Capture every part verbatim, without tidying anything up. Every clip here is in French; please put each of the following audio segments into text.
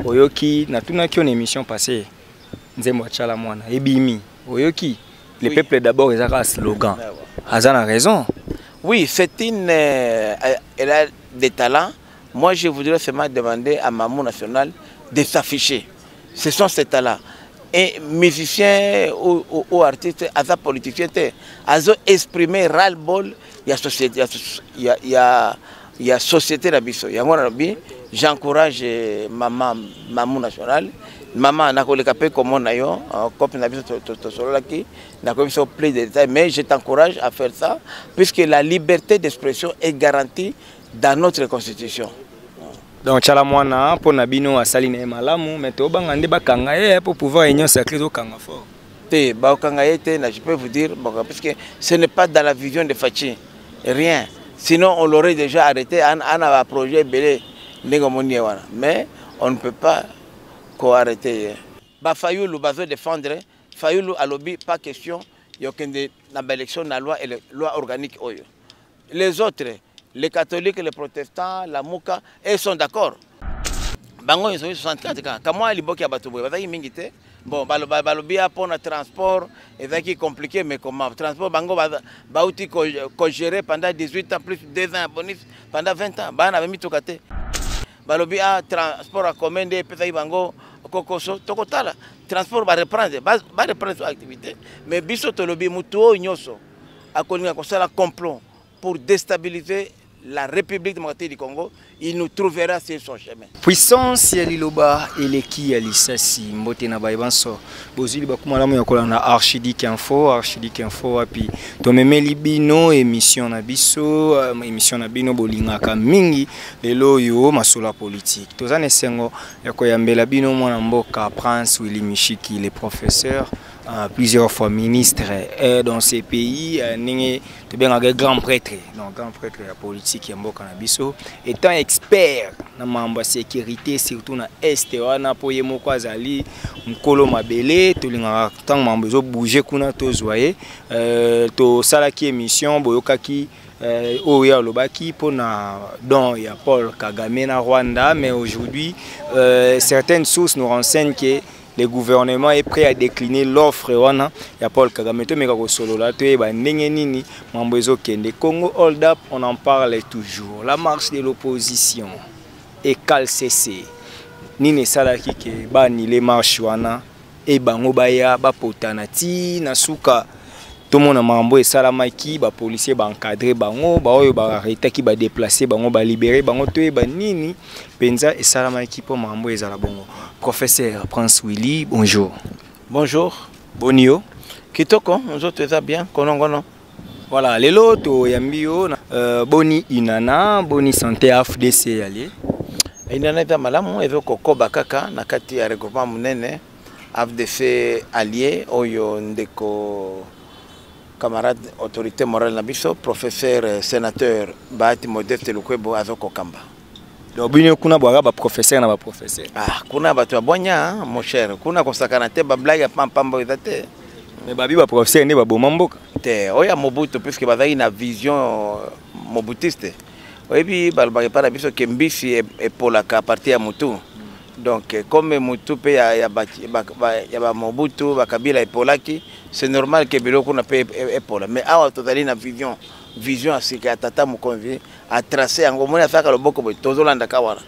Oyoki, na tuna qui une émission passée. Nzembo Tchala Mwana, Ebimi. Oyoki, le oui. Peuple d'abord, ils ont un slogan. Azan a raison. Oui, c'est une. Euh, elle a des talents. Moi, je voudrais seulement demander à Mamou National de s'afficher. Ce sont ces talents. Et musiciens ou, ou, ou artistes, à politiciens, ils ont exprimé ras-le-bol. Il y a société, il y a, il y a, il y a société d'Abisso. J'encourage Maman Mamou National. Maman n'a pas le capé comme on a eu, comme on a vu sur là qui n'a pas eu plus de détails, mais je t'encourage à faire ça, puisque la liberté d'expression est garantie dans notre constitution. Donc Tchala Mwana pour Nabino à Saline Malamu, mais tu vas ande bakangaye pour pouvoir union sacrée au Kangafort. Te bakangaye te, je peux vous dire, parce que ce n'est pas dans la vision de Fachi, rien. Sinon on l'aurait déjà arrêté, on a un projet belé, mais on ne peut pas arrêter. Bah Fayoulou bazo défendre, Fayoulou a lobby pas question, il y a aucune élection la loi et la loi organique. Les autres, les catholiques, les protestants, la Mouka, ils sont d'accord. Bango ils ont soixante-quatre ans. Comment ils boquent à Batouboui? Vas-y mingité. Bon, balobi a pour le transport, et ça qui est compliqué, mais comment? Transport bango ba outil qu'on gérait pendant dix-huit ans plus deux ans bonus pendant vingt ans. Bah on avait mis tout côté. Balobi a transport à commander, peut-être bango. Kokoso, tokotala, transport va reprendre, va reprendre son activité. Mais biso tolobi mutuo nyoso, a connu un complot pour déstabiliser la République démocratique du Congo, il nous trouvera sur son chemin. Puissance ya liloba eleki ya lisasi mbote na baibanso. Bozili bakumala mo yakola na Archidic Info, Archidic Info api to memeli bino émission na biso, émission na bino bolingaka mingi lelo yo masola politique. Tozane sengo yakoyambela bino mwana mboka Prince Willy Mishiki, le professeur Uh, plusieurs fois ministre euh, dans ces pays, euh, bien un grand prêtre, donc grand prêtre de la politique qui est Canabiso, étant expert dans la sécurité, surtout dans l'Est, on a pour yemo kwa zali, mkolo mabele, tout le monde tant mambezo bouger kuna to zoyer, to salaki émission boyokaki Oya Lobaki pour na don il y a Paul Kagame na Rwanda, mais aujourd'hui euh, certaines sources nous renseignent que le gouvernement est prêt à décliner l'offre. Il y a Paul Kagame, mais Congo Hold Up, on en parle toujours. La marche de l'opposition est calcée. Nini salaki ke bani les marches wana et bango baya ba potanati nasuka. Tout le monde a mambo et salamaki, ba policier ba encadré bango, ba oyo ba arrêté qui ba déplacer bango ba libérer bango to e ba nini penza et salamaki pour mambo et zalabongo. Professeur Prince Willy, bonjour. Bonjour. Bonio. Kitoko, nous autres ça bien, konongono. Voilà, les loto yambio euh, boni inana, boni santé A F D C ali. Inana ta malamu ezo koko bakaka na kati ya regroupement munene A F D C allié oyo ndeko camarade autorité morale nabiso, professeur sénateur Bahati Modeste Lukwebo azoko kamba. Donc bino kuna bwa ba professeur na ba professeur. Ah, kuna ba to bonya mon cher, kuna kosakana te ba blague pampambo ezate. Mais babi ba professeur ne ba bomamboka. Te oya Mobutu puisque bazali na vision mobutiste. Oyebi balba pa na biso ke mbisi e polaka parti ya mutu. Donc comme mutu pe ya ya ba ya ba Mobutu ba Kabila e polaki, c'est normal que biloko na pe e pola. Mais awa tozali na vision vision à ce que tata mukonvi a tracé en gomona saka loboko bo tozolanda kawana.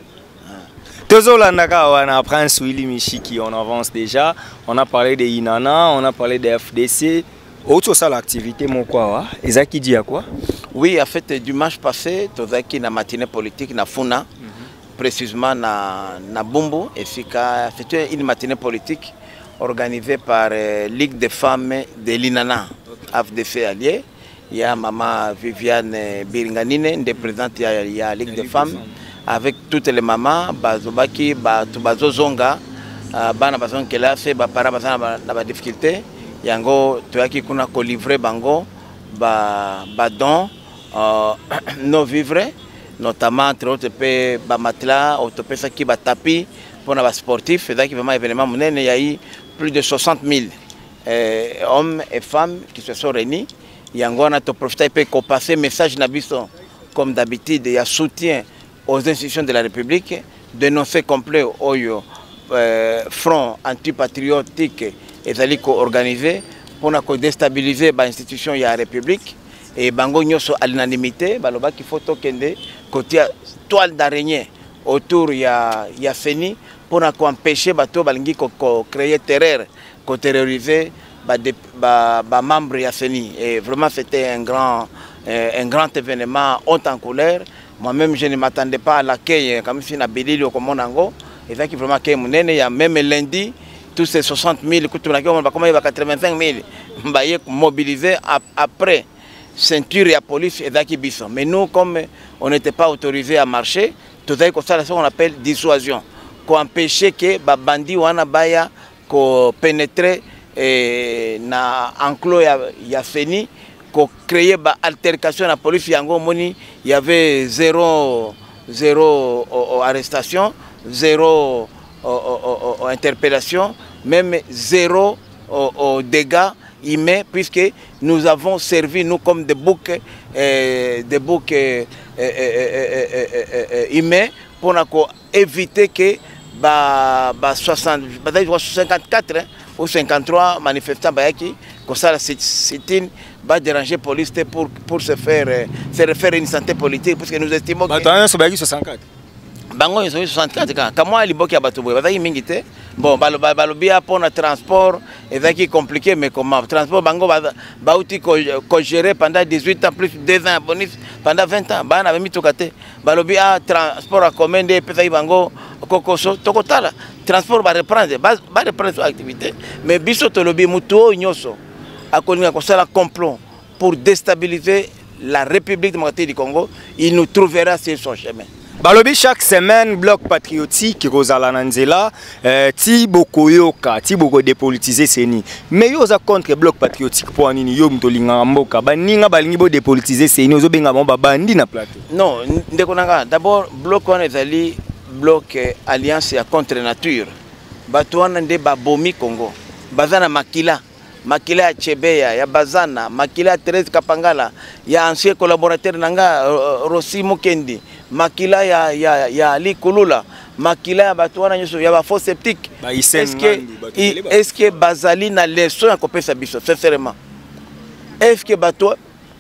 Tozolanda kawana Prince Willy Mishiki, on avance déjà. On a parlé de Inana, on a parlé de F D C. Autre ça l'activité mon quoi et ça qui dit à quoi? Oui, en fait dimanche passé, tozaki na matinée politique na Funa, mm -hmm. précisément na na Bumbu et c'était une matinée politique organisée par euh, Ligue des femmes de l'Inana, okay. F D C allié. Il y a maman Viviane Biringanine, des présidente il y a Ligue des femmes, avec toutes les mamans, Bazobaki, Bazozonga, Bana Bazon Kela, c'est Bapara Bazan dans la difficulté. Yango, tu as qui kuna ko livré bango, ba badon, nos vivres, notamment entre autres pe ba matelas, autopé ça qui ba tapis pour les sportifs, c'est ça qui vraiment événement monnaie, il y a eu plus de soixante mille hommes et femmes qui se sont réunis. Yango na to profiter pour passer message nabiso comme d'habitude il y a soutien aux institutions de la République, dénoncer complet oyo euh, front antipatriotique ezali ko organisé pour ko déstabiliser ba institution ya République et bango nyoso à l'unanimité baloba qu'il faut tokende côté toile d'araignée autour ya ya Feni pour empêcher bato balingi ko créer terreur, ko terroriser ba ba, ba membres ya Feni et vraiment c'était un grand euh, un grand événement haute en couleur. Moi-même je ne m'attendais pas à l'accueil comme si na Belili au Komonango et ça qui vraiment que munene il y a même lundi tous ces soixante mille comment il va quatre-vingt-cinq mille mobilisés après ceinture et la police et ça qui bison. Mais nous comme on n'était pas autorisé à marcher, tout ça qu'on appelle dissuasion, qu'on empêcher que les bandits wana baya ko pénétrer na enclos ya Feni, qu'on créer ba altercation la police yango moni, il y avait zéro zéro arrestation, zéro interpellation, même zéro dégâts humains puisque nous avons servi nous comme des boucs euh, des boucs euh, euh, euh, euh, humains pour éviter que bah, bah, soixante, bah, cinquante-quatre hein, ou cinquante-trois manifestants bah, qui comme ça c'est va déranger la police pour, pour se faire euh, se refaire une santé politique parce que nous estimons que soixante-quatre bango ils sont soixante-quatre quand comme moi liboki abatoboy bazaki mingi te bon balobia pour le transport ezaki compliqué mais comment transport bango bauti ko gérer pendant dix-huit ans plus deux ans bonus pendant vingt ans bana ba mitoka te balobia transport à commander pesa bango kokoso tokotala transport va reprendre va reprendre son activité mais biso tolobi muto nyoso akolinga ko sala complot pour déstabiliser la République démocratique du Congo, il nous trouvera sur son chemin. Balobi chaque semaine bloc patriotique Rosala Nanzela ti bokoyoka ti boko dépolitiser seni mais yo za contre bloc patriotique pour nini yo mtolinga mboka baninga balingi bo dépolitiser seni ozo benga ba bandi na plateau non ndeko nanga d'abord bloc on ezali bloc alliance ya contre nature bato wana nde babomi Congo bazana makila makila ya Chebeya ya Bazana makila ya Thérèse Kapangala ya ancien collaborateur nanga uh, Rossi Mukendi makila ya ya ya Ali Kulula makila ya bato wana nyoso ya ba faux sceptique est-ce que est-ce que bazali na leçon ya kopesa biso sincèrement est-ce que bato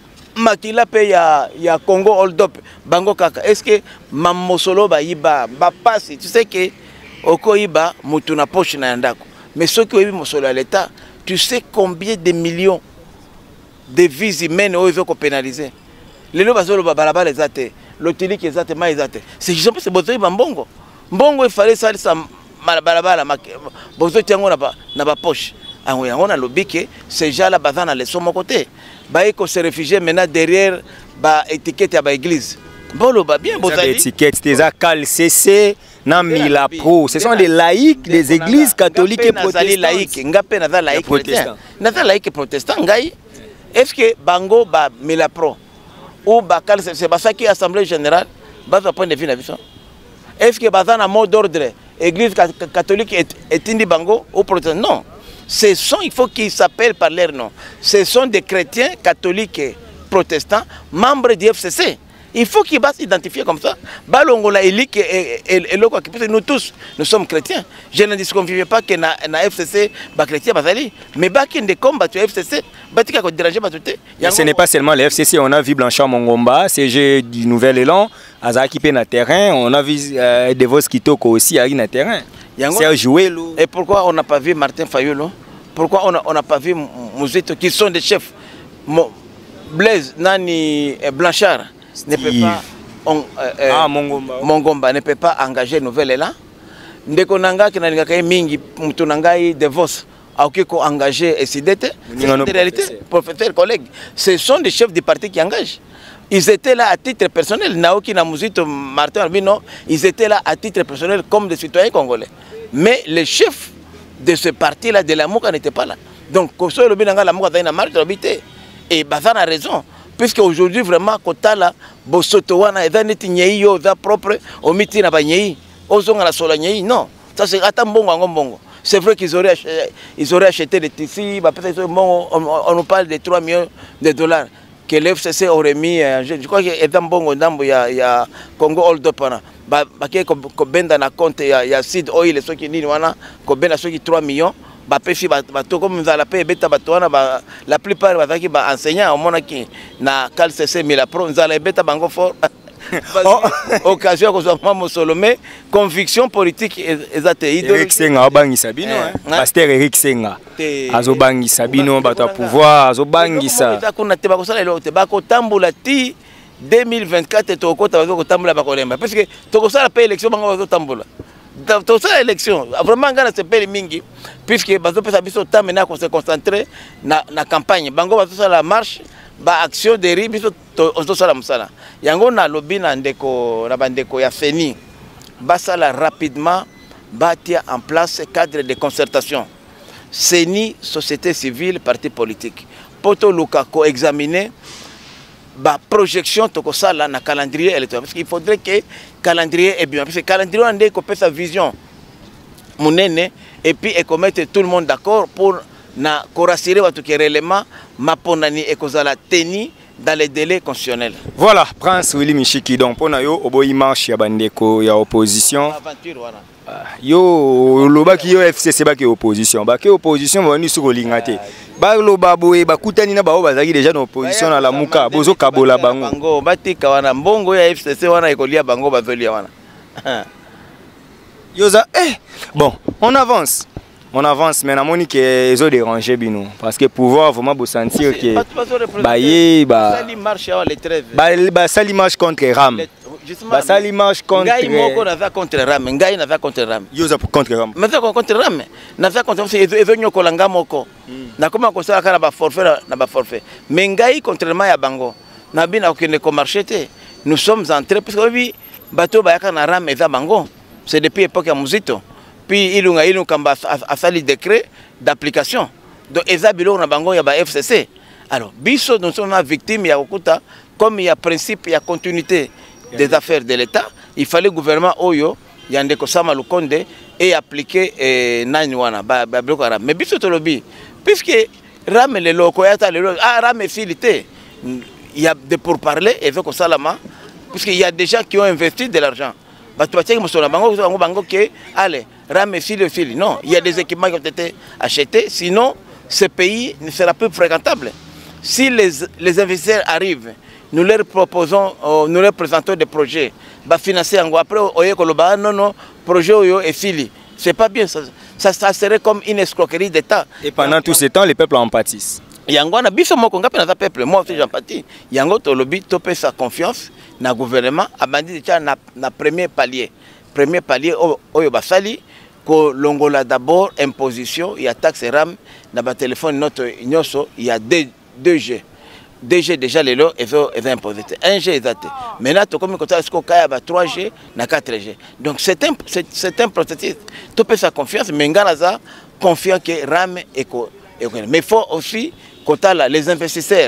makila pe ya ya Congo hold up bango kaka est-ce que mamosolo ba yiba ba passe tu sais que okoyiba mutu na poche na ndako mais ceux qui ont mosolo à l'état tu sais combien de millions de vies humaines ont été pénalisées. Les gens qui ont été les athées, l'hôtel qui est athée, mais les athées. C'est juste parce que Bozo est Mbongo. Mbongo, il fallait ça, ça, malabala, Bozo tient on n'a pas poche. On a lobby que ces gens-là, bazan à leçon mon côté. Baïko se réfugier maintenant derrière ba étiquette à ba église. Bolo ba bien Bozo. Étiquette, c'est ça, Cal C C. Namila Pro, ce sont des laïcs des églises catholiques et protestantes. Laïcs, ngapé naza laïc chrétien. Naza laïc protestant ngai. Est-ce que bango ba Mila Pro ou ba Cal C C ba ça qui assemblée générale ba va point de vue na vision. Est-ce que bazan a mot d'ordre église catholique est indi bango ou protestant non. Ce sont il faut qu'ils s'appellent par leur nom. Ce sont des chrétiens catholiques et protestants membres du F C C. Il faut qu'il va s'identifier comme ça. Balongola Elik et nous tous, nous sommes chrétiens. Je ne disconfie pas que na F C C ba chrétien bazali, mais ba qui de combat tu F C C, ba tika ko déranger ba tout. Ce n'est pas seulement le F C C, on a vu Blanchard Mongomba, C G du Nouvel Élan, Azaki pe na terrain, on a vu euh, Devos Kitoko aussi à na terrain. C'est joué l'eau. Et pourquoi on n'a pas vu Martin Fayolo? Pourquoi on n'a pas vu Mouzito qui sont des chefs? Blaise Nani Blanchard ne peut pas on, euh, ah, Mongomba. Mongomba ne peut pas engager Nouvel Élan. Ndeko nanga ki nalinga kay mingi mutu nangai de Vos a ko engagé et sidete en réalité professeurs collègues ce sont des chefs du parti qui engagent. Ils étaient là à titre personnel Naoki na Muzito Martin Albino ils étaient là à titre personnel comme des citoyens congolais. Mais les chefs de ce parti là de la Mouka n'étaient pas là. Donc Koso le binanga la Mouka na marche habité et Bazan a raison. Puisque aujourd'hui vraiment Kotala Bosoto wana eza neti nyei yo za propre au miti na ba nyei ozonga la sola nyei non ça c'est ata mbongo ngombo c'est vrai qu'ils auraient acheté, ils auraient acheté des tissus bah peut-être on, on nous parle de trois millions de dollars que l'F C C aurait mis, je crois qu'il y a Bongo Ndambo, il y a Congo Hold Up, il y a un compte, il y a Sid Oil, ceux qui disent ceux qui trois millions, comme la plupart des enseignants, au monde qui na Cal C C, mais la pro, nous allons bêta bango fort. Occasion que nous Solomé, conviction politique exacte. Eric Senga bangi sabino, pasteur Eric Senga. Azo bangi sabino bata pouvoir, azo bangi sa. Kuna te bako sala lote bako tambola ti deux mille vingt-quatre to ko ta bako tambola bako lemba parce que to ko sala pa élection bango bako tambola. To sala élection vraiment ngana se pele mingi puisque bazo pesa biso temps maintenant qu'on se concentrer na na campagne bango bazo sala marche ba action de riz biso to sala musala yango na lobby na ndeko na bandeko ya Feni basala rapidement batia en place cadre de concertation Seni société civile parti politique poto lukako examiner ba projection to sala na calendrier électoral parce qu'il faudrait que calendrier est bien parce que calendrier on ko pesa vision munene et puis et mettre tout le monde d'accord pour na korasire watu kerelema maponani ekozala teni dans les délais constitutionnels. Voilà, Prince Willy Michiki donc pona yo oboyi marche ya bandeko ya opposition. Aventure wana. Yo lobaki yo F C C baki opposition, baki opposition boni soko lingate. Ba loba boye bakutani na ba bazaki déjà na opposition na la muka bozo kabola bango. Bango batika wana mbongo ya F C C wana ekolia bango bazolia wana. Yoza eh bon, on avance. On avance, mais on a que ils ont dérangé bino parce que pouvoir vraiment vous sentir que bah yé bah sali marche les trêves bah bah sali marche contre Ram bah sali marche contre Ngai moko na va contre Ram Ngai na va contre Ram Yoza pour contre Ram mais ça contre Ram na va contre c'est ils nyoko langa moko na comment ko sala kana ba forfait na ba forfait mais Ngai contrairement ya bango na bina ko ne ko marché nous sommes entrés parce que oui bateau ba yakana Ram eza bango c'est depuis époque ya Muzito. Puis il y a un décret d'application. Donc, il y a un F C C. Alors, biso, nous sommes victimes, comme il y a principe, il y a continuité des affaires de l'État, il fallait le gouvernement Oyo, il y a un Kosama Lukonde, et appliquer Nanywana. Mais biso, tu lobby. Puisque Ram les locaux, ah, Ram est filité. Il y a des pourparlers, et puisqu'il y a des gens qui ont investi de l'argent. Allez, Ram file file. Non, il y a des équipements qui ont été achetés, sinon ce pays ne sera plus fréquentable. Si les, les investisseurs arrivent, nous leur proposons, euh, nous leur présentons des projets, bah financer en après, non, non, projet est fili. C'est pas bien, ça, ça, ça serait comme une escroquerie d'État. Et pendant tout ce temps, les peuples en pâtissent. Yango na biso moko ngapi na peuple moi aussi j'empathie yango to lobby to pe sa confiance na gouvernement abandi déjà na na premier palier premier palier oyo basali ko longola d'abord imposition il y a taxe ram na ba téléphone notre nyoso il y a deux deux G deux G déjà les lots et va imposer un G exact maintenant to comme côté est-ce kaya ba trois G na quatre G donc c'est un c'est un processus to pe sa confiance mais nganaza confiant que ram et mais il faut aussi les investisseurs,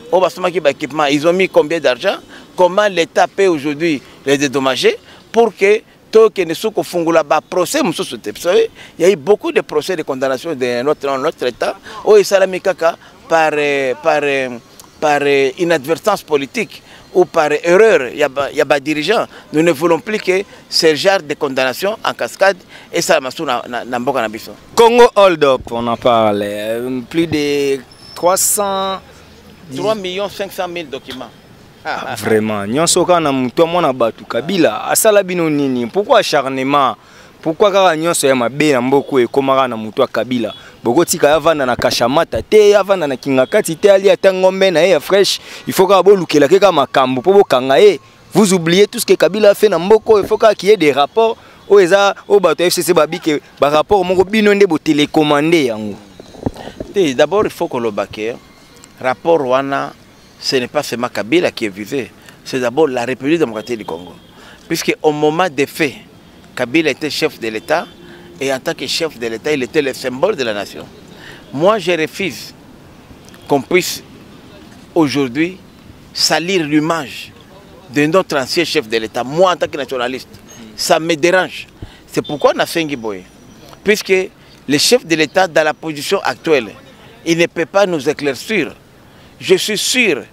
ils ont mis combien d'argent, comment l'État paie aujourd'hui les dédommager pour que tout que ne soit qu'au procès, vous savez, il y a eu beaucoup de procès de condamnation de notre, notre État, où il s'est par, par, par inadvertance politique ou par erreur, il y a, il y a des dirigeants. Nous ne voulons plus que ce genre de condamnation en cascade et ça m'a souvent dans Nabiso. Congo Hold Up, on en parle, plus de trois cents... trois millions cinq cent mille documents. Ah, vraiment, nyonso kana mutu mona batu Kabila asala bino nini? Pourquoi acharnement? Pourquoi kaka nyonso ya mabe na mboko ekomaka na mutu Kabila? Boko tika avanda na kashamata te avanda na kingakati te ali atangombe na ya fresh, il faut ka bolukela keka makambo po bokanga ye. Vous oubliez tout ce que Kabila a fait na mboko, il faut qu'il y ait des rapports au eza au bato F C C babi que ba rapport moko bino nde bo télécommander yango. D'abord il faut que le baquet rapport wana ce n'est pas seulement Kabila qui est visé, c'est d'abord la République démocratique du Congo. Puisque au moment des faits, Kabila était chef de l'État et en tant que chef de l'État, il était le symbole de la nation. Moi, je refuse qu'on puisse aujourd'hui salir l'image de notre ancien chef de l'État. Moi, en tant que nationaliste, ça me dérange. C'est pourquoi on a fait Ngiboye. Puisque le chef de l'État, dans la position actuelle, il ne peut pas nous éclaircir. Je suis sûr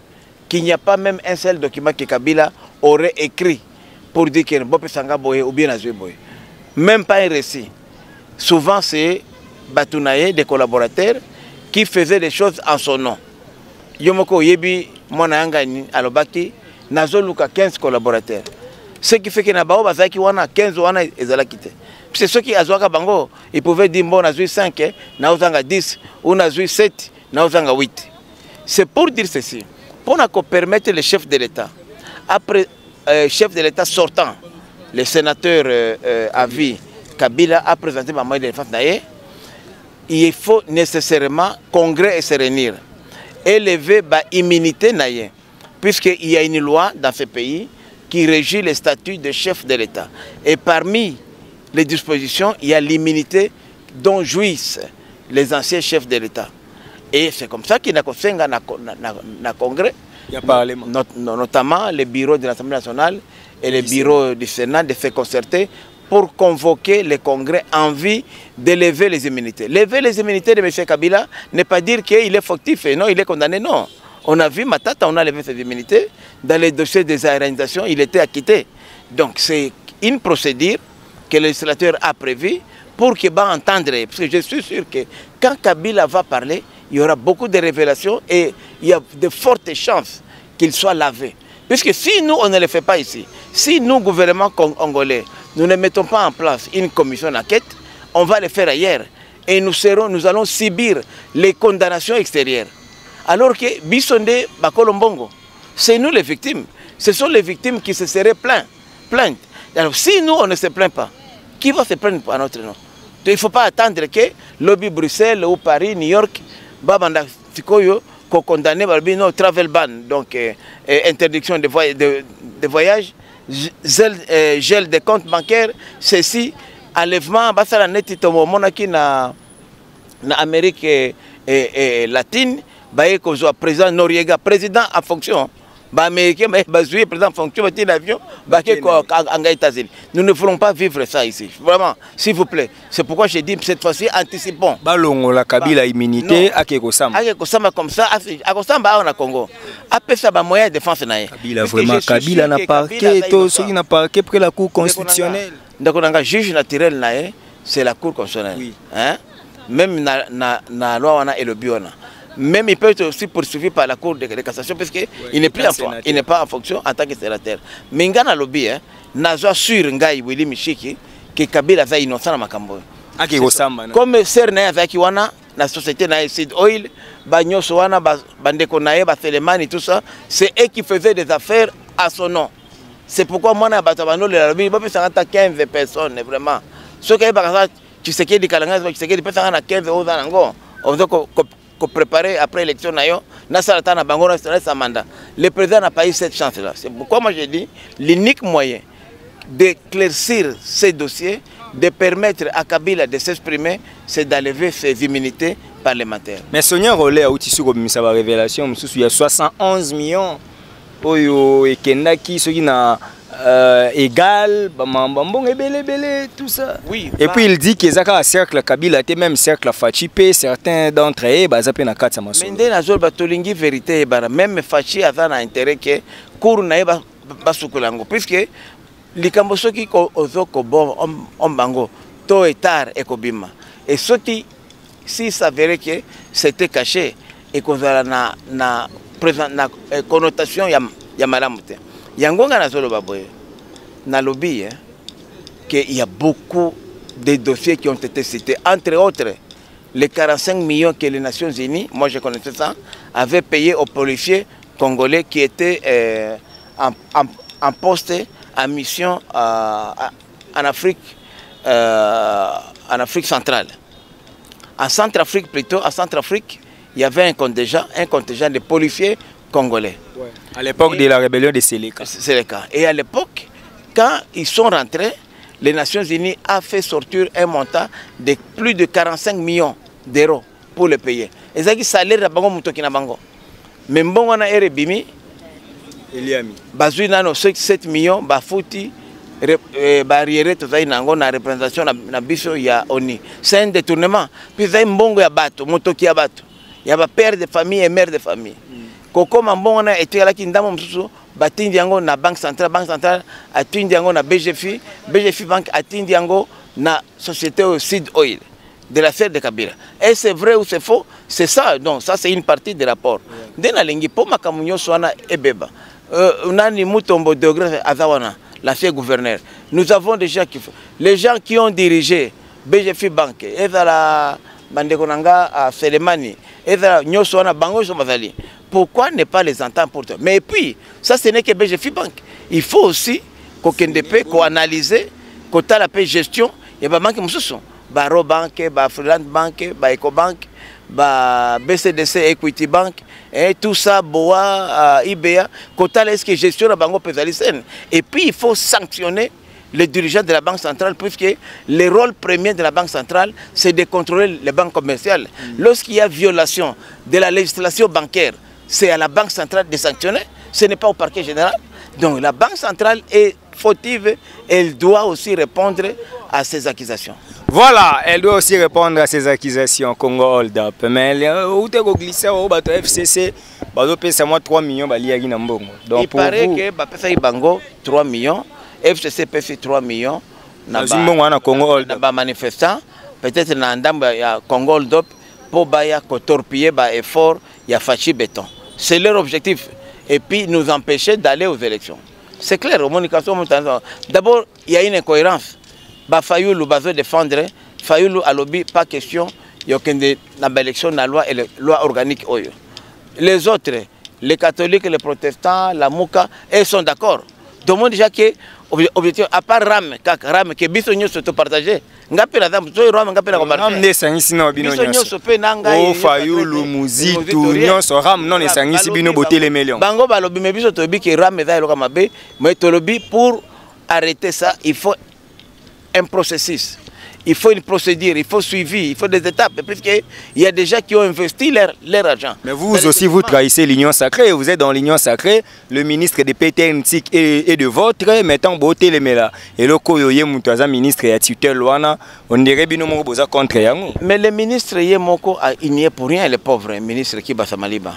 qu'il n'y a pas même un seul document que Kabila aurait écrit pour dire que Bope Sanga Boye ou bien Azue Boye. Même pas un récit. Souvent, c'est Batounaye, des collaborateurs, qui faisaient des choses en son nom. Yomoko Yebi, Monangani, Alobaki, Nazo Luka, quinze collaborateurs. Ce qui fait que Nabao Bazaki wana quinze wana ezalakite. C'est ceux qui azwaka bango, ils pouvaient dire bon Nazui cinq, Naozanga dix, ou Nazui sept, Naozanga huit. C'est pour dire ceci. Pour permettre les chefs de l'État, après euh, chef de l'État sortant, le sénateur euh, euh, à vie, Kabila a présenté ma moyen de défense naïe, il faut nécessairement congrès et se réunir, élever l'immunité naïe, puisqu'il y a une loi dans ce pays qui régit les statuts de chef de l'État. Et parmi les dispositions, il y a l'immunité dont jouissent les anciens chefs de l'État. Et c'est comme ça qu'il y a un congrès, il y a parlement. Not, notamment les bureaux de l'Assemblée nationale et les bureaux du Sénat de se concerter pour convoquer les congrès en vue d'élever les immunités. Lever les immunités de M. Kabila n'est pas dire qu'il est fautif, non, il est condamné, non. On a vu Matata, on a levé ses immunités. Dans les dossiers des organisations, il était acquitté. Donc c'est une procédure que le législateur a prévue pour qu'il va entendre. Parce que je suis sûr que quand Kabila va parler, il y aura beaucoup de révélations et il y a de fortes chances qu'il soit lavé. Puisque si nous, on ne le fait pas ici, si nous, gouvernement congolais, nous ne mettons pas en place une commission d'enquête, on va le faire ailleurs. Et nous, serons, nous allons subir les condamnations extérieures. Alors que Bissonde, Bakolombongo, c'est nous les victimes. Ce sont les victimes qui se seraient plaintes. plaintes. Alors si nous, on ne se plaint pas, qui va se plaindre à notre nom? Il ne faut pas attendre que lobby Bruxelles ou Paris, New York, Babanda Fikoyo, qu'on condamne nos travel ban, donc euh, euh, interdiction de, voy de, de voyage, gel, euh, gel des comptes bancaires, ceci, enlèvement, basala neti tomo monaki na na Amérique et, et, et latine, baye ko zo président Noriega, président en fonction. Bah américain, bah président en fonction, bah l'avion, bah en États-Unis. Nous ne voulons pas vivre ça ici. Vraiment, s'il vous plaît. C'est pourquoi j'ai dit cette fois-ci, anticipons. Balongo la Kabila immunité, à Kekosama. À Kekosama comme ça, à Kekosama on a Congo. Après ça, bah moyen de défense naïe. Kabila vraiment, Kabila n'a parqué, tout ce qui n'a parqué près la Cour constitutionnelle. Donc on a un juge naturel naïe, c'est la Cour constitutionnelle. Oui. Hein? Même na na na loi on a et le biona. Même il peut être aussi poursuivi par la Cour de cassation parce qu'il ouais, n'est plus en fonction, il n'est pas en fonction en tant que sénateur. Mais Ngana lobby, hein, n'a sûr Ngai Willy Michiki que Kabila va innocent dans Makambo. Comme ser na avec wana la société na Sid Oil, Bagno Soana, Bandeko Nae, Baseleman et tout ça, c'est eux qui faisaient des affaires à son nom. C'est pourquoi moi na Batabano le lobby, pas peut quinze personnes vraiment. Ce qui est par exemple, tu sais qu'il y a des calangas, tu sais qu'il y a des personnes à quinze euros dans l'ango. On doit préparer après l'élection, le président n'a pas eu cette chance-là. C'est pourquoi moi j'ai dit l'unique moyen d'éclaircir ces dossiers, de permettre à Kabila de s'exprimer, c'est d'enlever ses immunités parlementaires. Mais Sonia Rollet a aussi sur la révélation, il y a soixante et onze millions et Kendaki, ceux qui n'ont Euh, égal, tout ça. Oui, et bah, puis il dit que Zaka cercle Kabila était même cercle Fachipé, certains d'entre eux, bah zappé na katsa maso. Mais na zol batolingi vérité bara même Fachi a un intérêt que cour na ba basukulango puisque likambo soki ko ozoko bon on bango to etar ekobima et soki si s'avérait que c'était caché et qu'on a na na présent na connotation ya ya malamute. Yangonga na zolo baboye na lobby hein, qu'il y a beaucoup de dossiers qui ont été cités, entre autres les quarante-cinq millions que les Nations Unies, moi je connaissais ça, avaient payé aux policiers congolais qui étaient euh, en, en, en poste, en mission euh, en Afrique, euh, en Afrique centrale. En Centrafrique plutôt, en Centrafrique, il y avait un contingent, un contingent de policiers congolais. Ouais. À l'époque de la rébellion de Séléka. C'est le cas. Et à l'époque, quand ils sont rentrés, les Nations Unies ont fait sortir un montant de plus de quarante-cinq millions d'euros pour le payer. Et ça qui salaire de bango muto kina bango. Mais bon on a erebimi. Eliami. Bazui nano sept millions bafuti barrière tout ça nango na représentation na biso ya oni. C'est un détournement. Puis ça mbongo ya bato, muto ki ya bato. Il y a père de famille et mère de famille. Koko Mambona et là qui ndamo msusu batindi yango na banque centrale, banque centrale atindi yango na B G F I, B G F I banque atindi yango na société au Sud Oil de la fête de Kabila. Et c'est vrai ou c'est faux? C'est ça. Donc ça c'est une partie des rapports. Dena lengi po makamunyo soana ebeba. Euh nani mutombo degré azawana, l'ancien gouverneur. Nous avons déjà qui les gens qui ont dirigé B G F I banque et la Bandekonanga à Selemani et la Nyosona Bango Somazali. Pourquoi ne pas les entendre pour toi? Mais puis, ça ce n'est que B G F I Bank. Il faut aussi qu'on qu'on analyse, qu'on ait la gestion. Il y a des banques qui sont Baro Bank, Freeland Bank, Ecobank, B C D C Equity Bank, et tout ça, Boa, I B A, qu'on ait la gestion de la banque pénalisée. Et puis, il faut sanctionner les dirigeants de la Banque centrale, puisque le rôle premier de la Banque centrale, c'est de contrôler les banques commerciales. Mm. Lorsqu'il y a violation de la législation bancaire, c'est à la Banque centrale de sanctionner, ce n'est pas au parquet général. Donc la Banque centrale est fautive, elle doit aussi répondre à ces accusations. Voilà, elle doit aussi répondre à ces accusations, Congo Hold Up. Mais où tu as glissé au bateau F C C, c'est moi trois millions de Nambongo. Il paraît que c'est Bango trois millions. F C C P F trois millions na ba manifestant peut-être na ndamba ya Congo Hold Up pour baya ko torpiller ba effort ya Fachi Béton. C'est leur objectif et puis nous empêcher d'aller aux élections. C'est clair, communication d'abord il y a une incohérence. Ba Fayoulou bazo défendre Fayoulou a lobby pas question yokende na élection na loi et la loi organique oyo. Les autres, les catholiques, les protestants, la Mouka, ils sont d'accord. Demande déjà que objectif à part Ram kak Ram que biso nyoso to partager ngapi la dame to Ram ngapi la compartir Ram ne sangisi na bino nyoso o Fayulu Muzitu nyoso Ram non ne sangisi bino botele millions bango balobi me biso to bi que Ram eza loka mabe mais to lobi pour arrêter ça il faut un processus. Il faut une procédure, il faut suivi, il faut des étapes. Puisqu'il y a des gens qui ont investi leur, leur argent. Mais vous aussi, vous trahissez l'union sacrée. Vous êtes dans l'union sacrée. Le ministre de P T N T I C et, et de votre, mettant beauté les méla. Et le Koyoye Moutaza, ministre et tuteur Luana, on dirait bien contre Yango. Mais le ministre Yemoko, il n'y est pour rien, le pauvre ministre qui basa Maliba.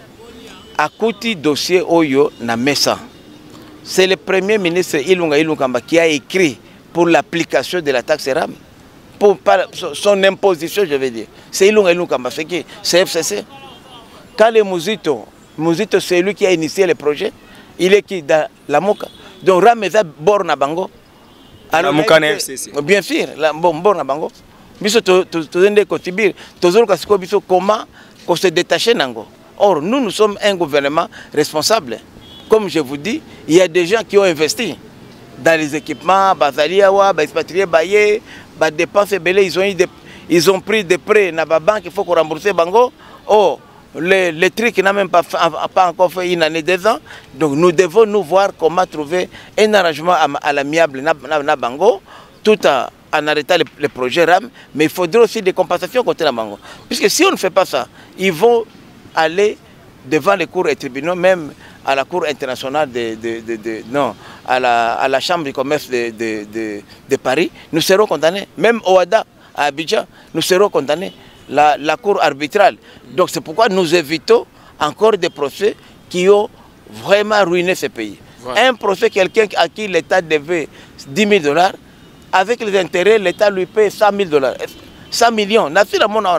À côté dossier Oyo na Messa. C'est le premier ministre Ilunga Ilungamba qui a écrit pour l'application de la taxe RAM. Pour son imposition, je veux dire. C'est Ilunga Ilungamba, c'est F C C. Quand les Mouzito, Mouzito c'est lui qui a initié le projet, il est qui dans la Moka. Donc Rameza Borna Bango. La Moka F C C. Bien sûr, la Borna Bango. Biso to to to kotibir, tozolo kasiko biso comment qu'on se détacher nango. Or nous nous sommes un gouvernement responsable. Comme je vous dis, il y a des gens qui ont investi dans les équipements, Bazaliawa, Expatrié Baye, bah dépenses belé, ils ont eu des, ils ont pris des prêts dans la banque, il faut qu'on rembourse Bango. Oh, le, le truc n'a même pas, pas encore fait une année, deux ans. Donc nous devons nous voir comment trouver un arrangement à, à l'amiable na Bango, tout en, en arrêtant le, le projet RAM. Mais il faudrait aussi des compensations côté la Bango. Puisque si on ne fait pas ça, ils vont aller devant les cours et tribunaux, même à la Cour internationale de, de, de, de non, à la, à la Chambre du commerce de, de, de, de Paris, nous serons condamnés. Même au Ouada, à Abidjan, nous serons condamnés. La, la Cour arbitrale. Donc c'est pourquoi nous évitons encore des procès qui ont vraiment ruiné ce pays. Voilà. Un procès, quelqu'un à qui l'État devait dix mille dollars, avec les intérêts, l'État lui paye cent mille dollars. cent millions. Donc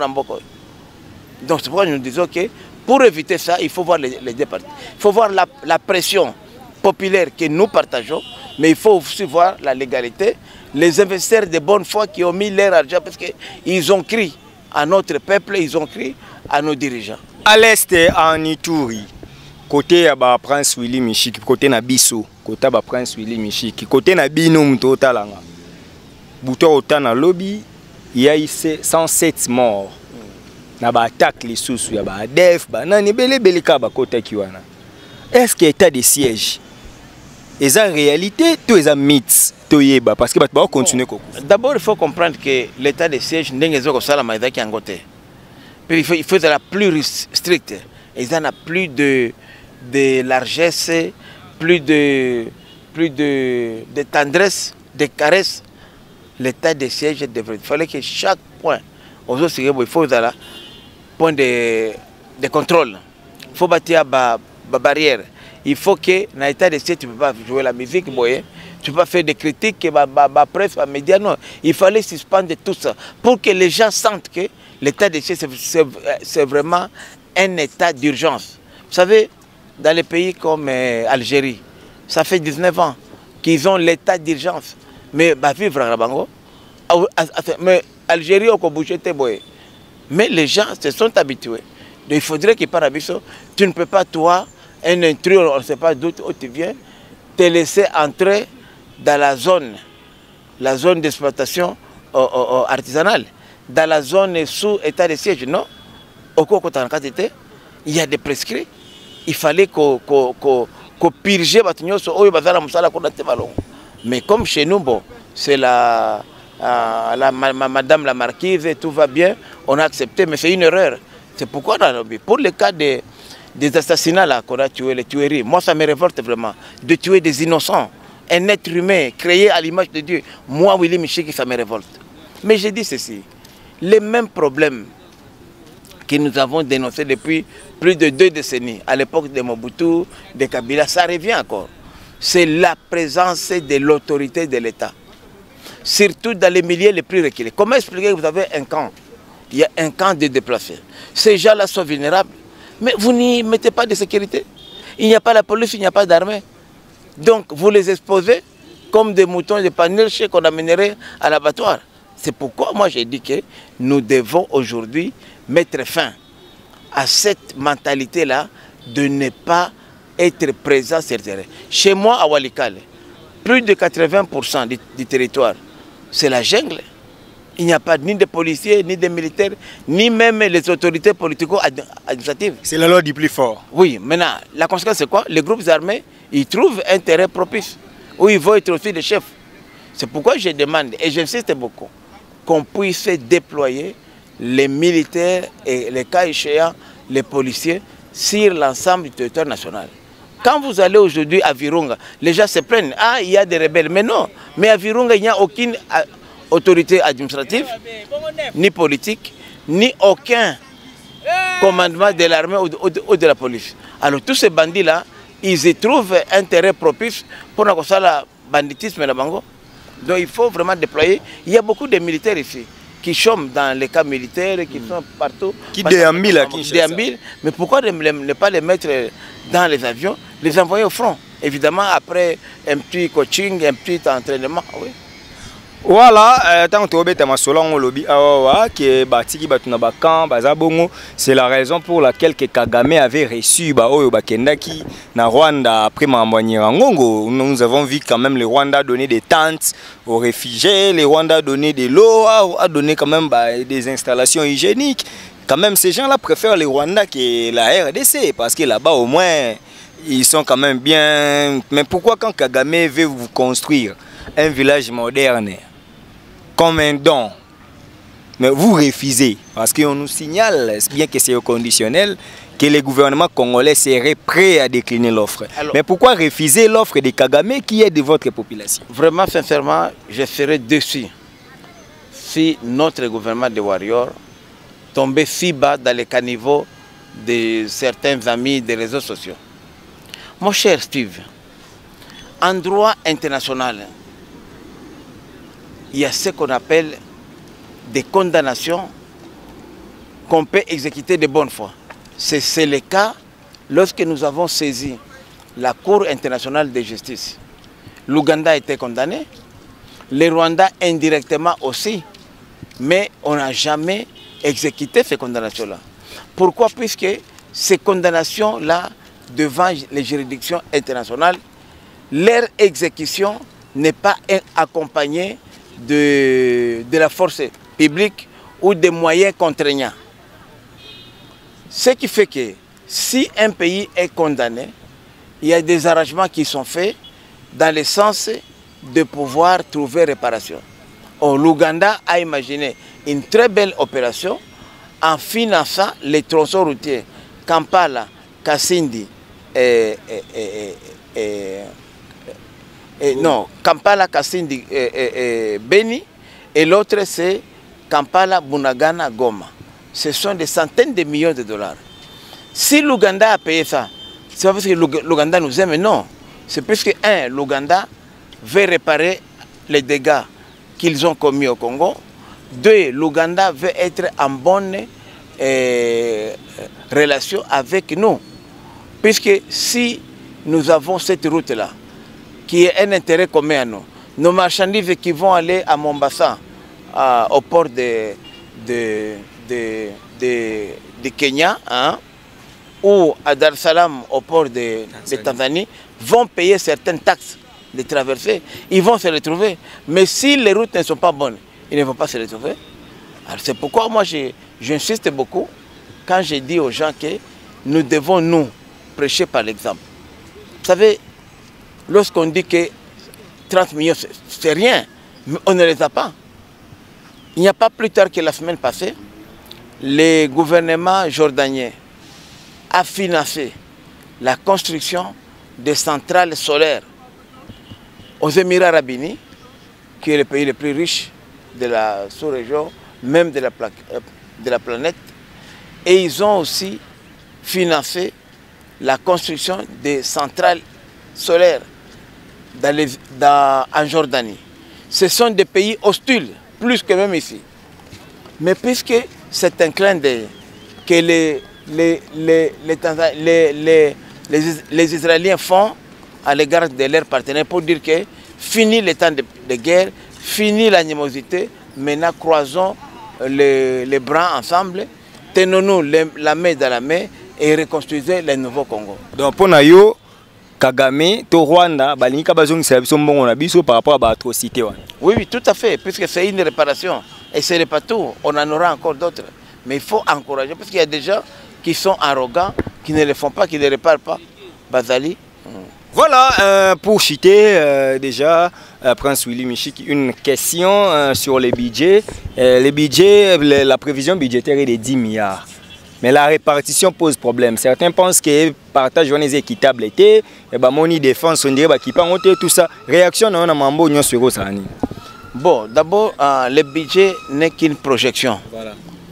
c'est pourquoi nous disons que pour éviter ça, il faut voir les, les deux parties. Il faut voir la, la pression populaire que nous partageons, mais il faut aussi voir la légalité. Les investisseurs de bonne foi qui ont mis leur argent parce qu'ils ont crié à notre peuple, ils ont crié à nos dirigeants. À l'est, en Ituri, côté de Prince Willy Michiki, côté de Bisso, côté de Prince Willy Michiki, côté de Binoum Totalanga, Bouton Otana Lobby, il y a eu cent sept morts. Na ba attaque les sous ya ba def ba nani belé belé ka ba kota kiwana. Est-ce qu'il y a état de siège? Et en réalité tout est un mythe to yeba parce que ba ba continuer koko. D'abord il faut comprendre que l'état de siège ndenge zo ko sala maïda ki angote. Puis il faut il faut être la plus stricte. Ils en a plus de de largesse, plus de plus de de tendresse, de caresse. L'état de siège devrait il fallait que chaque point aux autres il faut là point de, de contrôle. Il faut bâtir la barrière. Il faut que dans l'état de siège, tu ne peux pas jouer la musique, tu ne peux pas faire des critiques, la presse, les médias, non. Il fallait suspendre tout ça pour que les gens sentent que l'état de siège, c'est vraiment un état d'urgence. Vous savez, dans les pays comme euh, Algérie, ça fait dix-neuf ans qu'ils ont l'état d'urgence. Mais bah, vivre à Rabango, mais Algérie, on peut bouger tes boys. Mais les gens se sont habitués. Donc, il faudrait qu'ils parlent à Bissau. Tu ne peux pas, toi, un intrus, on ne sait pas d'où tu viens, te laisser entrer dans la zone, la zone d'exploitation euh, euh, artisanale, dans la zone sous état de siège. Non. Au cours de il y a des prescrits. Il fallait qu'on qu qu purge. Mais comme chez nous, bon, c'est la, euh, la ma, ma, madame la marquise, tout va bien, on a accepté, mais c'est une erreur. C'est pourquoi, pour le cas des, des assassinats qu'on a tués, les tueries, moi ça me révolte vraiment, de tuer des innocents, un être humain créé à l'image de Dieu. Moi, Willy Michiki, ça me révolte. Mais j'ai dit ceci, les mêmes problèmes que nous avons dénoncés depuis plus de deux décennies, à l'époque de Mobutu, de Kabila, ça revient encore. C'est la présence de l'autorité de l'État, surtout dans les milieux les plus reculés. Comment expliquer que vous avez un camp? Il y a un camp de déplacés. Ces gens-là sont vulnérables, mais vous n'y mettez pas de sécurité. Il n'y a pas la police, il n'y a pas d'armée. Donc vous les exposez comme des moutons de Panurge qu'on amènerait à l'abattoir. C'est pourquoi moi j'ai dit que nous devons aujourd'hui mettre fin à cette mentalité-là de ne pas être présent sur le terrain. Chez moi, à Walikale, plus de quatre-vingts pour cent du, du territoire, c'est la jungle. Il n'y a pas ni de policiers, ni de militaires, ni même les autorités politico-administratives. C'est la loi du plus fort. Oui, maintenant, la conséquence c'est quoi? Les groupes armés, ils trouvent un terrain propice, où ils vont être aussi les chefs. C'est pourquoi je demande, et j'insiste beaucoup, qu'on puisse déployer les militaires et les cas échéants, les policiers, sur l'ensemble du territoire national. Quand vous allez aujourd'hui à Virunga, les gens se plaignent, ah, il y a des rebelles. Mais non, mais à Virunga, il n'y a aucune autorité administrative, ni politique, ni aucun commandement de l'armée ou, ou, ou de la police. Alors tous ces bandits-là, ils y trouvent un terrain propice pour nous faire le banditisme et le bango. Donc il faut vraiment déployer. Il y a beaucoup de militaires ici qui chôment dans les cas militaires, qui sont partout. Qui déambulent, qui déambulent. Mais pourquoi ne, ne pas les mettre dans les avions, les envoyer au front? Évidemment, après un petit coaching, un petit entraînement. Oui. Voilà, tant que tu as solon lobby qui batiki batuna bakan bazabongo, c'est la raison pour laquelle que Kagame avait reçu ba oyo bakendaki na Rwanda après Mambanyira Ngongo. Nous avons vu quand même le Rwanda donner des tentes aux réfugiés, le Rwanda donner de l'eau, a donné quand même bah, des installations hygiéniques. Quand même ces gens-là préfèrent le Rwanda que la R D C parce que là-bas au moins ils sont quand même bien. Mais pourquoi quand Kagame veut vous construire un village moderne comme un don, mais vous refusez, parce qu'on nous signale, bien que c'est au conditionnel, que le gouvernement congolais serait prêt à décliner l'offre. Mais pourquoi refuser l'offre de Kagame qui est de votre population? Vraiment, sincèrement, je serais déçu si notre gouvernement de Warrior tombait si bas dans les caniveaux de certains amis des réseaux sociaux. Mon cher Steve, en droit international, il y a ce qu'on appelle des condamnations qu'on peut exécuter de bonne foi. C'est le cas lorsque nous avons saisi la Cour internationale de justice. L'Ouganda a été condamné, le Rwanda indirectement aussi, mais on n'a jamais exécuté ces condamnations-là. Pourquoi? Puisque ces condamnations-là, devant les juridictions internationales, leur exécution n'est pas accompagnée De, de la force publique ou des moyens contraignants. Ce qui fait que si un pays est condamné, il y a des arrangements qui sont faits dans le sens de pouvoir trouver réparation. Or, l'Ouganda a imaginé une très belle opération en finançant les tronçons routiers Kampala, Kasindi et, et, et, et Et non, Kampala, Kasindi, et, et, et Beni, et l'autre c'est Kampala, Bunagana, Goma. Ce sont des centaines de millions de dollars. Si l'Ouganda a payé ça, c'est pas parce que l'Ouganda nous aime, non. C'est parce que, un, l'Ouganda veut réparer les dégâts qu'ils ont commis au Congo. Deux, l'Ouganda veut être en bonne euh, relation avec nous. Puisque si nous avons cette route-là, qui est un intérêt commun à nous, nos marchandises qui vont aller à Mombasa, à, au port de, de, de, de, de Kenya, hein, ou à Dar es Salaam, au port de, de Tanzanie, vont payer certaines taxes de traversée, ils vont se retrouver. Mais si les routes ne sont pas bonnes, ils ne vont pas se retrouver. C'est pourquoi moi j'insiste beaucoup quand je dis aux gens que nous devons nous prêcher par l'exemple. Vous savez, lorsqu'on dit que trente millions c'est rien, mais on ne les a pas. Il n'y a pas plus tard que la semaine passée, le gouvernement jordanien a financé la construction des centrales solaires aux Émirats arabes unis, qui est le pays le plus riche de la sous-région, même de la, de la planète. Et ils ont aussi financé la construction des centrales solaires dans les, dans, en Jordanie. Ce sont des pays hostiles, plus que même ici. Mais puisque c'est un clin d'œil que les, les, les, les, les, les, les Israéliens font à l'égard de leurs partenaires pour dire que fini le temps de, de guerre, fini l'animosité, maintenant croisons les, les bras ensemble, tenons-nous la main dans la main et reconstruisons le nouveau Congo. Donc pour nous, Kagame, to Rwanda, balinga bazong service mbongo na biso par rapport à l'atrocité. Oui, oui, tout à fait, puisque c'est une réparation. Et ce n'est pas tout, on en aura encore d'autres. Mais il faut encourager, parce qu'il y a des gens qui sont arrogants, qui ne le font pas, qui ne réparent pas. Bazali. Voilà, euh, pour chiter euh, déjà, euh, Prince Willy Michik, une question euh, sur les budgets. Euh, les budgets, les, la prévision budgétaire est de dix milliards. Mais la répartition pose problème. Certains pensent que le partage est équitable. Et ben, mon défense, on dirait qu'il peut tout ça. Réaction, on a mambo, on sur ça. Bon, d'abord, euh, le budget n'est qu'une projection. Voilà.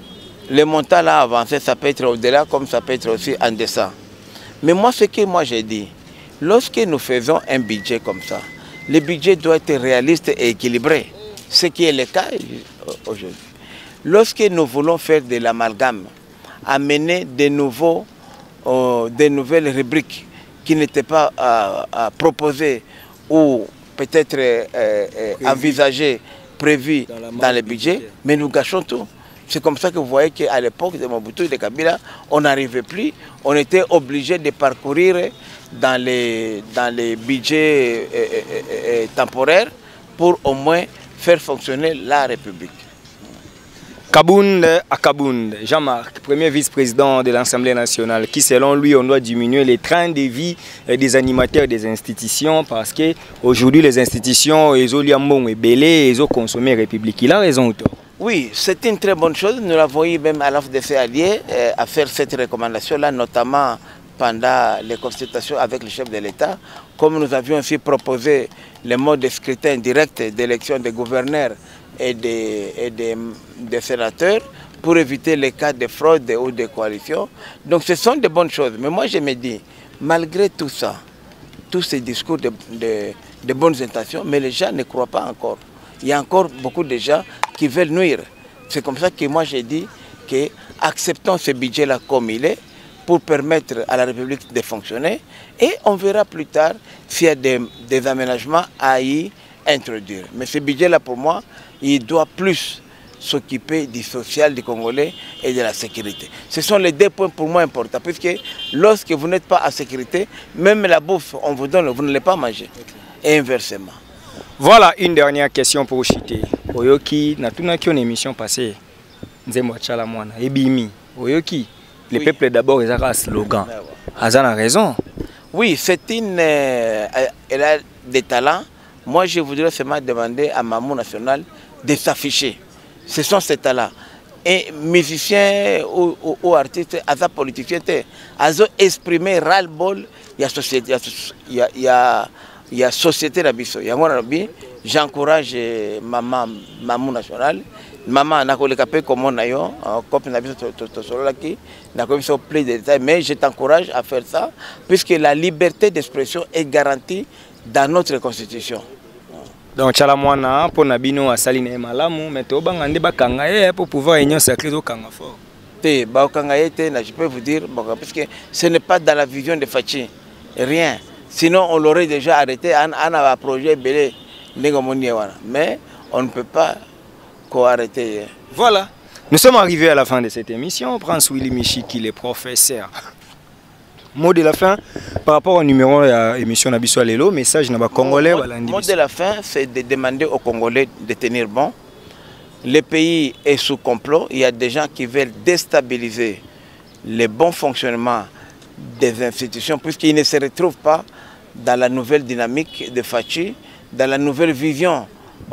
Le montant là avancé, ça peut être au-delà, comme ça peut être aussi en dessous. Mais moi, ce que moi j'ai dit, lorsque nous faisons un budget comme ça, le budget doit être réaliste et équilibré. Ce qui est le cas aujourd'hui. Lorsque nous voulons faire de l'amalgame, amener de, nouveaux, euh, de nouvelles rubriques qui n'étaient pas euh, euh, proposées ou peut-être euh, euh, envisagées, prévues dans, dans le budget, budget, mais nous gâchons tout. C'est comme ça que vous voyez qu'à l'époque de Mobutu et de Kabila, on n'arrivait plus, on était obligé de parcourir dans les, dans les budgets euh, euh, euh, temporaires pour au moins faire fonctionner la République. Kabound à Kabound, Jean-Marc, premier vice-président de l'Assemblée nationale, qui selon lui, on doit diminuer les trains de vie des animateurs des institutions parce qu'aujourd'hui, les institutions, ils ont liambon et belé, ils ont consommé République. Il a raison ou tort? Oui, c'est une très bonne chose. Nous l'avons eu même à l'A F D C allié euh, à faire cette recommandation-là, notamment pendant les consultations avec le chef de l'État. Comme nous avions aussi proposé le mode de scrutin direct d'élection des gouverneurs et des, et des, des sénateurs pour éviter les cas de fraude ou de coalition. Donc ce sont de bonnes choses. Mais moi je me dis, malgré tout ça, tous ces discours de, de, de bonnes intentions, mais les gens ne croient pas encore. Il y a encore beaucoup de gens qui veulent nuire. C'est comme ça que moi j'ai dit que acceptons ce budget-là comme il est pour permettre à la République de fonctionner et on verra plus tard s'il y a des, des aménagements à y introduire. Mais ce budget-là pour moi, il doit plus s'occuper du social des Congolais et de la sécurité. Ce sont les deux points pour moi importants, puisque lorsque vous n'êtes pas en sécurité, même la bouffe, on vous donne, vous ne l'avez pas mangé. Et inversement. Voilà une dernière question pour Chité. Oyoki, na tuna qui une émission passée. Nzembo Tchala Mwana, Ebimi. Oyoki, le oui. Peuple d'abord, ils ont un slogan. Azan a raison. Oui, c'est une. Euh, elle a des talents. Moi, je voudrais seulement demander à Mamou National de s'afficher. Ce sont ces talents. Et musiciens ou, ou, ou artistes, à politiciens, ils ont exprimé ras-le-bol. Il y a société, il y a, il y a, il y a société d'Abisso. J'encourage Maman Mamou National maman nakoleka pe comment na yo copie na biso to solo qui na ko biso plus de détails, mais je t'encourage à faire ça puisque la liberté d'expression est garantie dans notre constitution. Donc chala mwana pour nabino asali na malamu mais to banga nde bakanga ye pour pouvoir union sacrée to kanga fort. Te ba kanga yete na je peux vous dire bon parce que ce n'est pas dans la vision de Fachi. Rien. Sinon on l'aurait déjà arrêté on a projet belé ndenge moni wana. Mais on ne peut pas co-arrêter. Voilà. Nous sommes arrivés à la fin de cette émission. Prince Willy Michiki, le professeur. Mot de la fin par rapport au numéro de l'émission Nabiso Lelo, message n'a pas congolais. Mot de la fin, c'est de demander aux Congolais de tenir bon. Le pays est sous complot. Il y a des gens qui veulent déstabiliser le bon fonctionnement des institutions puisqu'ils ne se retrouvent pas dans la nouvelle dynamique de Fachi, dans la nouvelle vision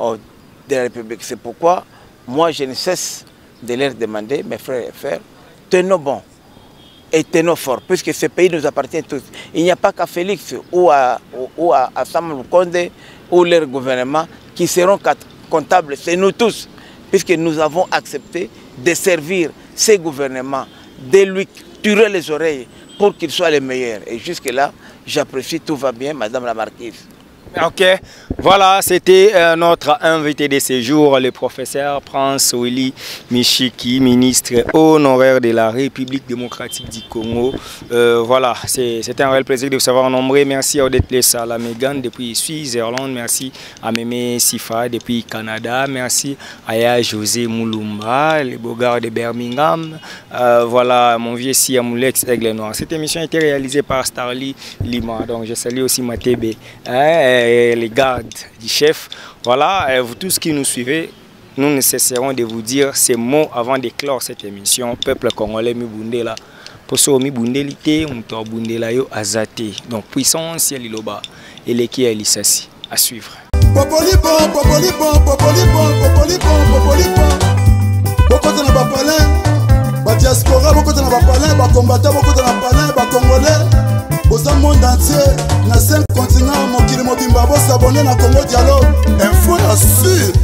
de la République. C'est pourquoi moi je ne cesse de leur demander, mes frères et frères, tenons bon. Et tenons fort, puisque ce pays nous appartient tous. Il n'y a pas qu'à Félix ou à, ou à, à Samuel Conde ou leur gouvernement qui seront comptables, c'est nous tous, puisque nous avons accepté de servir ces gouvernements, de lui tuer les oreilles pour qu'ils soient les meilleurs. Et jusque-là, j'apprécie, tout va bien, Madame la Marquise. Ok, voilà, c'était euh, notre invité de ce jour, le professeur Prince Willy Michiki, ministre honoraire de la République démocratique du Congo. Euh, voilà, c'était un réel plaisir de vous savoir nombreux. Merci à Odette Lessa, la Megan depuis Suisse-Irlande. Merci à Mémé Sifa depuis Canada. Merci à Ya José Moulumba, le beau gars de Birmingham. Euh, voilà, mon vieux Siamoulex Aigle Noir. Cette émission a été réalisée par Starly Lima. Donc je salue aussi Matébé. Hein, et les gardes du chef. Voilà, et vous tous qui nous suivez, nous ne cesserons de vous dire ces mots avant d'éclore cette émission. Peuple congolais, mi bundela. Poso mi bundelité, on bundela yo azate. Donc puissance liloba et l'équipe Elisasi à suivre. Popoli bon, popoli bon, popoli bon, popoli bon, popoli bon. Beaucoup de nos palais, ba diaspora, beaucoup de nos palais, ba combattants, beaucoup de nos palais, ba congolais. Au monde entier, dans cinq continents, mon kili mobimba, vous s'abonner à Congo Dialogue. Info à sûr.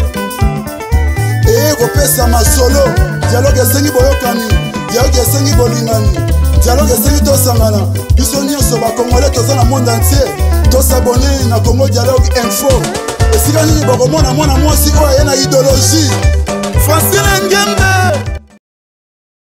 Et repère ma solo. Dialogue est sengi boyokani. Dialogue est sengi bolingani. Dialogue est sengi tosangana. Bisonio soba congolais, tous dans le monde entier. Tous s'abonner à Congo Dialogue Info. Et si vous avez un moi, moi, moi, si vous avez une idéologie, Francine Ngembe.